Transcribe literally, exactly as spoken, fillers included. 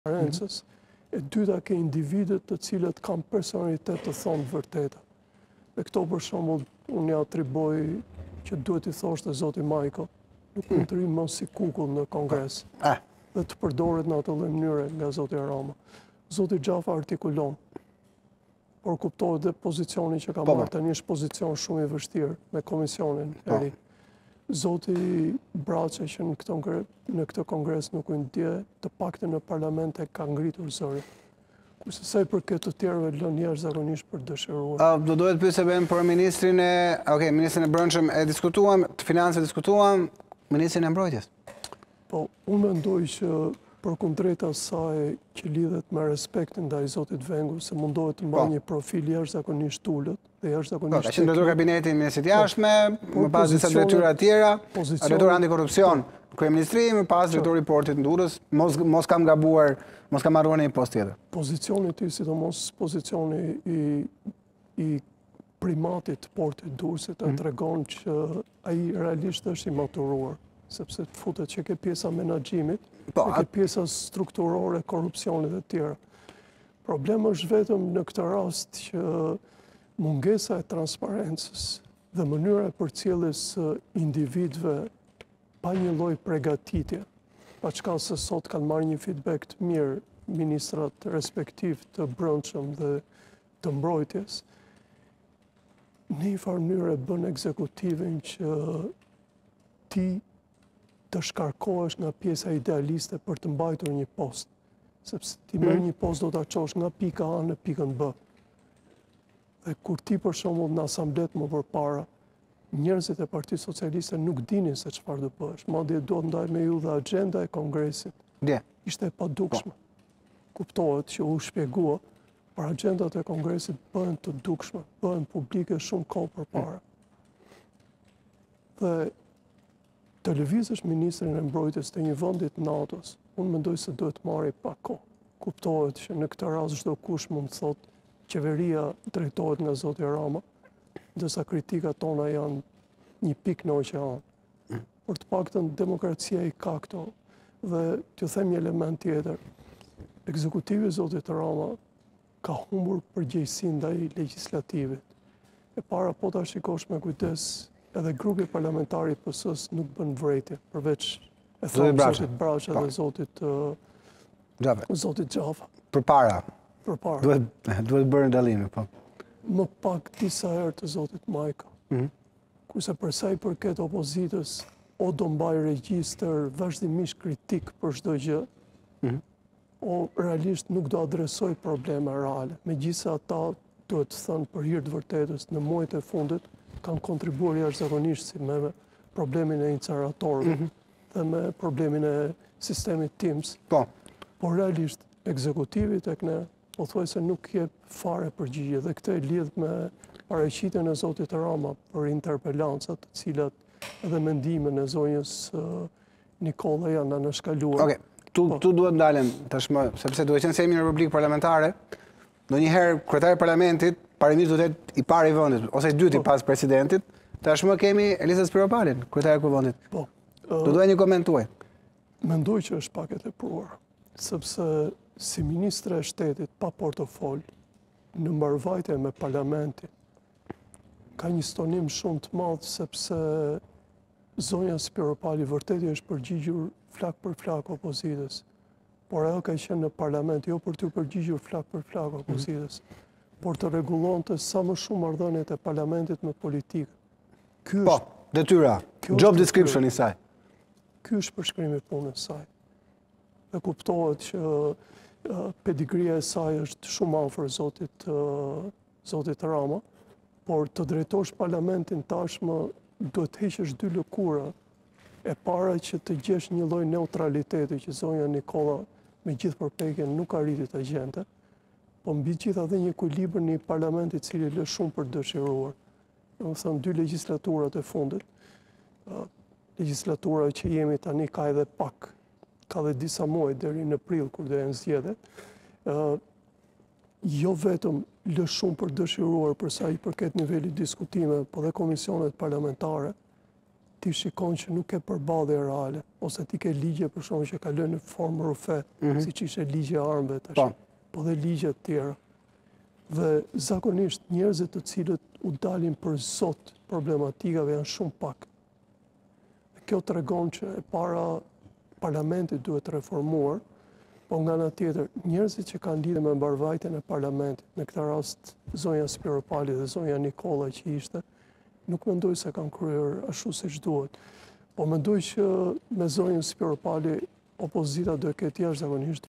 transparencës, e dyta ke individet të cilët kam personalitet të thonë vërteta. Me këto për shembull, unë ja atriboj që duhet i thoshte zoti Majko, nuk mund të rrim më si kukull në Kongres, dhe të përdoret në atë lloj mënyre nga zoti Rama. Zoti Xhafa artikulon, por kuptohet dhe pozicioni që ka marrë tani është pozicion shumë i vështirë me komisionin e ri. Zoti Braçe që në këtë, në këtë kongres nuk u ndje, të paktën në parlament e ka ngritur zërin. Kurse sa i përket të tjerëve lënë jashtëzakonisht për dëshiruar. Do duhet pyesë ben për ministrin e, okay, ministrin e Brendshëm e diskutuam, të financave diskutuam, ministrin e Mbrojtjes. Po, unë mendoj që përkundrejta saj që lidhet me respektin ndaj zotit Vengu, se mundohet të mbajë një profil jashtëzakonisht ulët dhe jashtëzakonisht. Ka qenë drejtori kabinetit ministrit jashtme, më pas disa detyra të tjera, drejtori antikorrupsion, kryeministri, më pas drejtori i portit në Durrës, mos mos kam gabuar, mos kam harruar në një post tjetër. Pozicioni i tij, sidomos pozicioni i i primatit të portit të Durrësit e tregon që ai realisht është i maturuar, sepse të futet që ke pjesa menaxhimit, ke pjesa strukturore, korrupsionit e tjera. Problemi është vetëm në këtë rast që mungesa e transparencës dhe mënyra e përcjelljes së individëve pa një lloj përgatitje, pa çka se sot kanë marrë një feedback të mirë ministrat respektiv të Brendshëm dhe të Mbrojtjes, në një farë mënyrë bën ekzekutivin që ti të shkarkohesh nga pjesa idealiste për të mbajtur një post. Sepse ti merr një post do ta çosh nga pika A në pikën B. Dhe kur ti për shembull në asamblet më përpara, njerëzit e Partisë Socialiste nuk dinin se çfarë do bësh. Madje do të ndaj me ju dhe agjenda e kongresit. Dje. Ishte e padukshme. Kuptohet që u shpjegua, por agjendat e kongresit bëhen të dukshme, bëhen publike shumë kohë përpara. Dhe të lëvizësh ministrin e Mbrojtjes të një vendit NATO-s, unë mendoj se duhet marrë pak kohë. Kuptohet që në këtë rast çdo kush mund të thotë qeveria drejtohet nga zoti Rama, ndërsa kritikat tona janë një pikë në oqean. Por të paktën demokracia i ka këto. Dhe t'ju them një element tjetër. Ekzekutivi i zotit Rama ka humbur përgjegjësinë ndaj legjislativit. E para po ta shikosh me kujdes, edhe grupi parlamentar i P S-s nuk bën vrejtje, përveç e thonë zotit Braçe dhe zotit zotit Xhafa. Përpara. Përpara. Duhet duhet bërë ndallime, po. Më pak disa herë të zotit Majka. Kurse për sa i përket opozitës, o do mbaj regjistër vazhdimisht kritik për çdo gjë, o realisht nuk do adresoj probleme reale. Megjithëse ata duhet të thënë për hir të vërtetës në muajt e fundit kanë kontribuar jashtëzakonisht si me problemin e inceneratorëve dhe me problemin e sistemit Teams. Po. Por realisht ekzekutivi tek ne pothuajse nuk jep fare përgjigje dhe këtë e lidh me paraqitjen e zotit Rama për interpelancat, të cilat edhe mendimin e zonjës Nikolla janë anashkaluar. Okej, tu tu duhet ndalem tashmë, sepse duhet qenë se jemi në Republikë Parlamentare. Ndonjëherë kryetari i parlamentit parimisht duhet të jetë i pari i vendit ose i dyti pas presidentit. Tashmë kemi Elisa Spiropalin, kryetari i kuvendit. Po. Do doja një koment tuaj. Mendoj që është pak e tepruar, sepse si ministre e shtetit pa portofol në mbarvajtje me parlamentin ka një stonim shumë të madh, sepse zonja Spiropali vërtet është përgjigjur flak për flak opozitës, por ajo ka qenë në parlament jo për të përgjigjur flak për flak opozitës, por të rregullonte sa më shumë marrëdhëniet e parlamentit me politikën. Ky po, detyra, job description i saj. Ky është përshkrimi i punës saj. Dhe kuptohet që pedigria e saj është shumë afër zotit zotit Rama, por të drejtosh parlamentin tashmë duhet të heqësh dy lëkura. E para që të gjesh një lloj neutraliteti që zonja Nikolla me gjithë përpjekjen nuk arriti ta gjente, po mbi gjitha dhe një ekuilibër në parlament i cili lë shumë për dëshiruar. Domethënë dy legjislaturat e fundit, legjislatura që jemi tani ka edhe pak, ka dhe disa muaj deri në prill kur do jenë zgjedhjet, jo vetëm lë shumë për dëshiruar për sa i përket nivelit diskutime, po dhe komisionet parlamentare, ti shikon që nuk ke përballje reale, ose ti ke ligje për shkak që kalojnë në formë rufe, siç ishte ligji i armëve tash, po dhe ligje të tjera. Dhe zakonisht njerëzit të cilët u dalin për zot problematikave janë shumë pak. Kjo tregon që e para parlamenti duhet reformuar, po nga ana tjetër, njerëzit që kanë lidhje me mbarvajtjen e parlamentit, në këtë rast zonja Spiropali dhe zonja Nikolla që ishte, nuk mendoj se kanë kryer ashtu siç duhet. Po mendoj që me zonjën Spiropali opozita do të ketë jashtëzakonisht